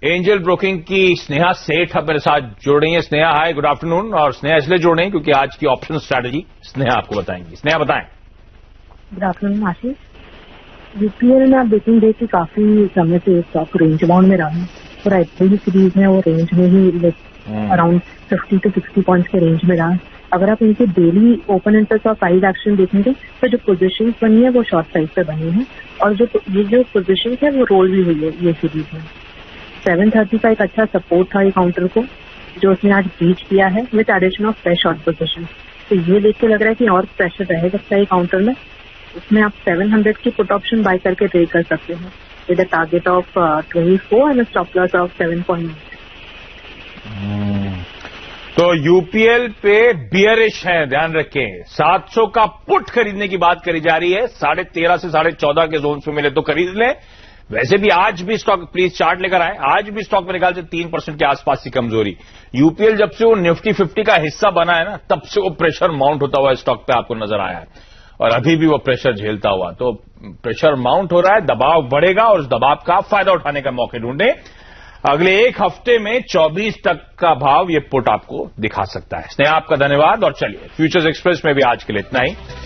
Angel broking की स्नेहा सेठ अब मेरे साथ जुड़ रही है। Sneha hi, good afternoon. और स्नेहा इसलिए जुड़ रही है क्योंकि आज की ऑप्शन स्ट्रैटेजी स्नेहा आपको बताएंगी। स्नेहा बताएं। गुड आफ्टरनून आशीष। यूपीएल में आप देखेंगे कि काफी समय से स्टॉक रेंज बाउंड में रहा है। पूरा एप्रिल सीरीज में वो रेंज में ही अराउंड 50 to 60 पॉइंट्स के रेंज में रहा। अगर आप इनके डेली ओपन इंटरेस्ट और प्राइस एक्शन देखेंगे तो जो पोजीशंस बनी है वो शॉर्ट साइड पे बनी है और ये जो पोजीशंस है वो रोल भी हुई है ये सीरीज में। 730 का एक अच्छा सपोर्ट था ये काउंटर को जो उसने आज ब्रीच किया है with addition of fresh short position. तो ये देख के लग रहा है कि और प्रेशर रह सकता है ये काउंटर में। उसमें आप 700 की पुट ऑप्शन बाय करके ट्रेड कर सकते हैं with a target of 24 and stop loss of 7.8। तो यूपीएल पे बियरिश है, ध्यान रखें। 700 का पुट खरीदने की बात करी जा रही है। 13.5 से 14.5 के जोन में मिले तो खरीद लें। वैसे भी आज भी स्टॉक, प्लीज चार्ट लेकर आए, आज भी स्टॉक मेरे ख्याल से 3% के आसपास की कमजोरी। यूपीएल जब से वो निफ्टी 50 का हिस्सा बना है ना, तब से वो प्रेशर माउंट होता हुआ स्टॉक पे आपको नजर आया है और अभी भी वो प्रेशर झेलता हुआ। तो प्रेशर माउंट हो रहा है, दबाव बढ़ेगा और उस दबाव का फायदा उठाने का मौके ढूंढें। अगले एक हफ्ते में 24 तक का भाव ये पुट आपको दिखा सकता है। स्नेहा आपका धन्यवाद और चलिए फ्यूचर्स एक्सप्रेस में भी आज के लिए इतना ही।